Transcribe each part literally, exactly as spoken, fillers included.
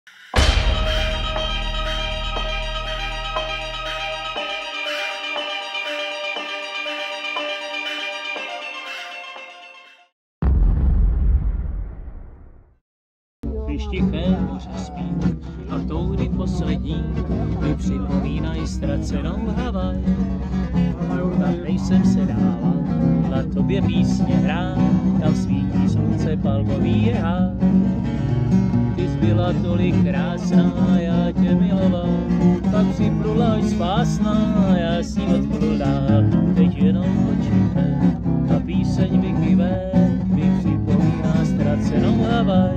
Když tiché moře spí a touny poslední mi připomínají ztracenou Havaj. Tak nejsem se dával na tobě písně hrát, tam svítí slunce palmový je háj. Ty jsi byla tolik krásná, já tě miloval, pak připlula až spásná, já s ní odplul dál. Teď jenom oči tvé a píseň vykyvé mi připomíná ztracenou Havaj.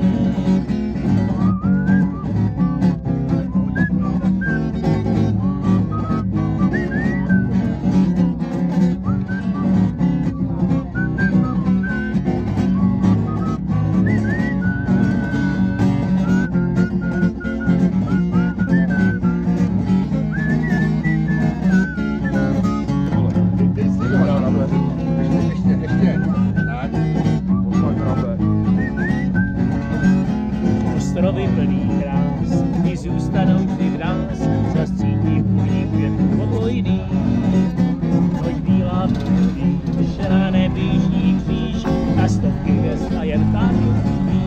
Ostrovy plný krás, ti zůstanou vždy v nás, zas cítí vůni květů obojný. Hoď bílá půlí, na nebížní kříž a stovky hvězd a jen tážu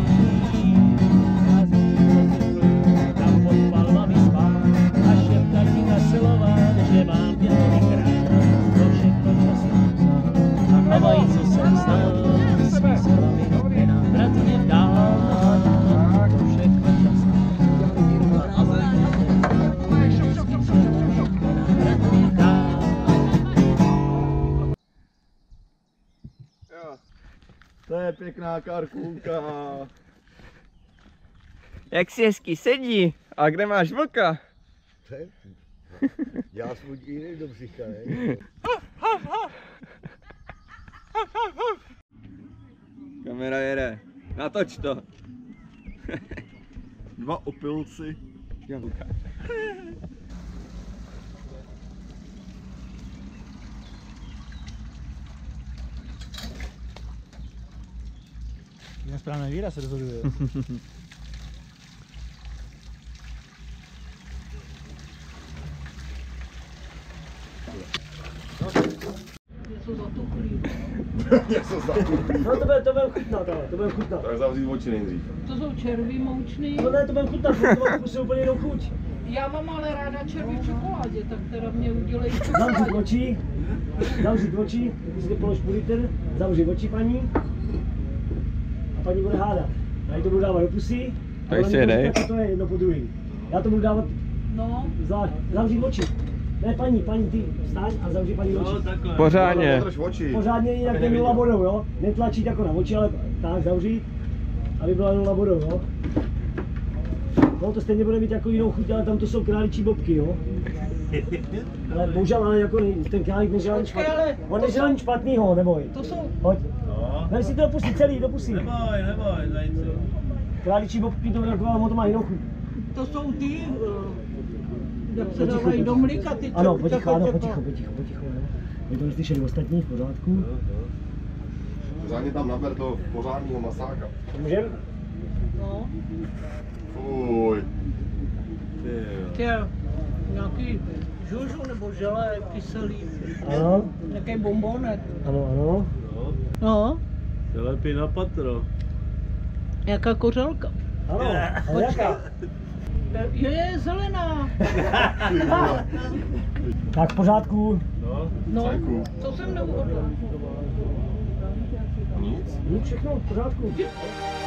tam pod palmami spát a šeptat ti nasilovat, že mám tě tolik rád. To všechno často vzal a Havaj, co jsem znal, smyslela mi nenávratně vdál. To je pěkná karkulka. Jak si hezky sedí. A kde máš vlka? Já svůj jiný do břicha, ne? Kamera jede. Natoč to. Dva opilci. Já ukážu. Na správné výraz se rozhoduje. Něco zatuchlý. Něco zatuchlý. No to bude, to bude chutnat, ale to bude chutnat. Tak zavřít oči nejdřív. To jsou červí moučný. No ne, to bude chutnat, to bude prostě úplně jinou chuť. Já mám ale ráda červí v čokoládě, tak teda mě udělej Zavřít čokoládu. oči, zavřít oči, když si polož půl litr, zavřít oči paní a paní bude hádat. Já jí to budu dávat do pusy a Tak ona si mi bude jedej. říkat, co to je jedno po druhý. Já to budu dávat No, zvlášť, zavřít oči. Ne paní, paní ty vstaň a zavři paní oči. Pořádně. Drž oči. Pořádně jinak je nula bodou, jo? Netlačit jako na oči, ale tak zavřít, aby byla nula bodou, jo? No to stejně bude mít jako jinou chuť, ale tam to jsou králičí bobky, jo? Ale bohužel, ale jako ne, ten králík nežel nic Počkej, ale špatný. On to nežel jsou- nic špatnýho, neboj. to jsou, Pojď. No. Ber si to do pusy, celý do pusy. Neboj, neboj, zajíci. Králičí bobky to jako, ale to má jinou chuť. to jsou ty, eh, jak se Potichu, dávají do potichu. mlíka, ty Ano, čo- potichu, takové ano, jako- potichu, potichu, potichu, ano. My to neslyšeli ostatní, v pořádku. Pořádně tam naber do pořádního masáka. Můžem? No, Fuj. tě, nějaký žužu nebo želé kyselý, Ano, nějaký bombonek. ano, ano. No, To je lepší na patro. jaká kořelka. Ano, ale jaká? Je, je zelená. Tak v pořádku. No. No, Cajku. to jsem neuhodla. Nic. Nic, všechno v pořádku.